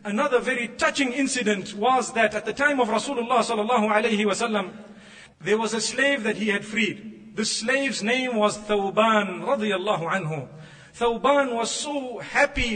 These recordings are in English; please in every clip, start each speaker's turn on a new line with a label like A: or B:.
A: another very touching incident was that at the time of Rasulullah sallallahu alayhi wasallam, there was a slave that he had freed. The slave's name was Thawban radiyallahu anhu. Thawban was so happy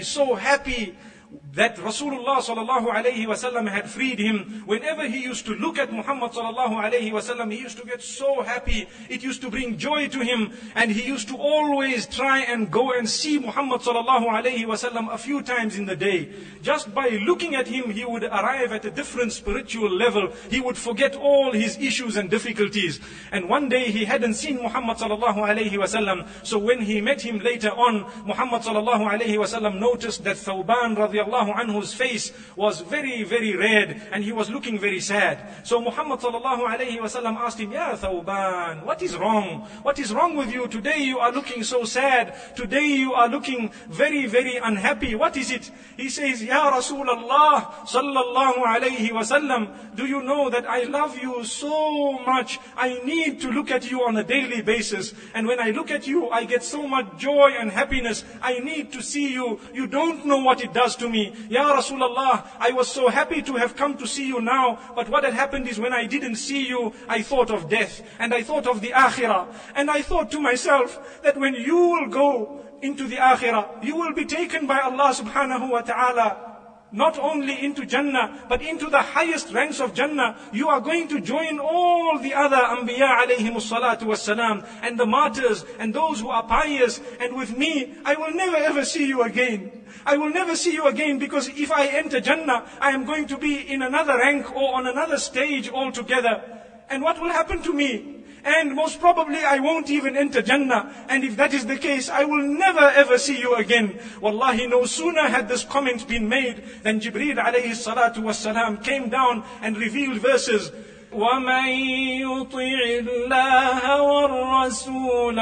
A: that Rasulullah sallallahu alayhi wasallam had freed him. Whenever he used to look at Muhammad sallallahu alayhi wasallam, he used to get so happy. It used to bring joy to him, and he used to always try and go and see Muhammad sallallahu alayhi wasallam a few times in the day. Just by looking at him, he would arrive at a different spiritual level. He would forget all his issues and difficulties. And one day he hadn't seen Muhammad sallallahu alayhi wasallam. So when he met him later on, Muhammad sallallahu alayhi wasallam noticed that Thawban radiallahu anhu's face was very, very red, and he was looking very sad. So Muhammad sallallahu alayhi wasallam asked him, Ya Thawban, what is wrong? What is wrong with you? Today you are looking so sad. Today you are looking very, very unhappy. What is it? He says, Ya Rasulullah sallallahu alayhi wasallam, do you know that I love you so much? I need to look at you on a daily basis. And when I look at you, I get so much joy and happiness. I need to see you. You don't know what it does to me. Ya Rasulullah, I was so happy to have come to see you now, but what had happened is when I didn't see you, I thought of death, and I thought of the akhirah, and I thought to myself that when you will go into the akhirah, you will be taken by Allah subhanahu wa ta'ala, not only into Jannah, but into the highest ranks of Jannah. You are going to join all the other Anbiya alayhimus salatu wassalam, and the martyrs, and those who are pious, and with me, I will never ever see you again. I will never see you again, because if I enter Jannah, I am going to be in another rank or on another stage altogether. And what will happen to me? And most probably I won't even enter Jannah. And if that is the case, I will never ever see you again. Wallahi, no sooner had this comment been made than Jibreel alayhi salatu wassalam came down and revealed verses. وَمَن يُطِعِ اللَّهَ وَالرَّسُولَ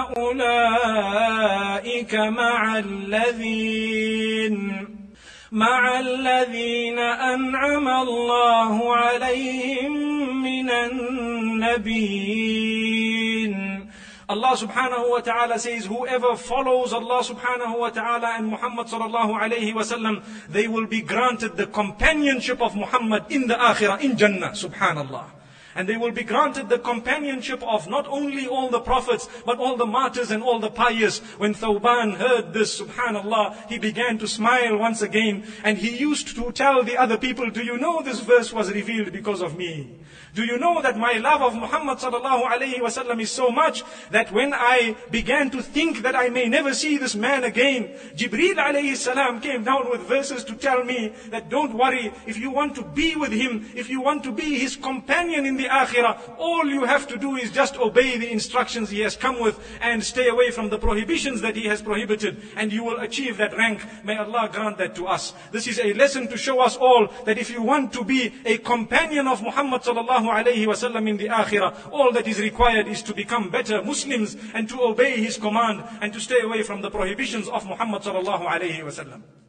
A: فَأُولَئِكَ مع الذين أنعم الله عليهم من النبيين. Allah subhanahu wa ta'ala says, whoever follows Allah subhanahu wa ta'ala and Muhammad sallallahu alayhi wa sallam, they will be granted the companionship of Muhammad in the akhirah, in Jannah, subhanallah. And they will be granted the companionship of not only all the prophets, but all the martyrs and all the pious. When Thawban heard this, subhanallah, he began to smile once again. And he used to tell the other people, do you know this verse was revealed because of me? Do you know that my love of Muhammad sallallahu alayhi wa sallam is so much that when I began to think that I may never see this man again, Jibreel alayhi salam came down with verses to tell me that don't worry, if you want to be with him, if you want to be his companion in the akhirah, all you have to do is just obey the instructions he has come with and stay away from the prohibitions that he has prohibited, and you will achieve that rank. May Allah grant that to us. This is a lesson to show us all that if you want to be a companion of Muhammad sallallahu alayhi wa sallam in the akhirah, all that is required is to become better Muslims and to obey his command and to stay away from the prohibitions of Muhammad sallallahu alayhi wa sallam.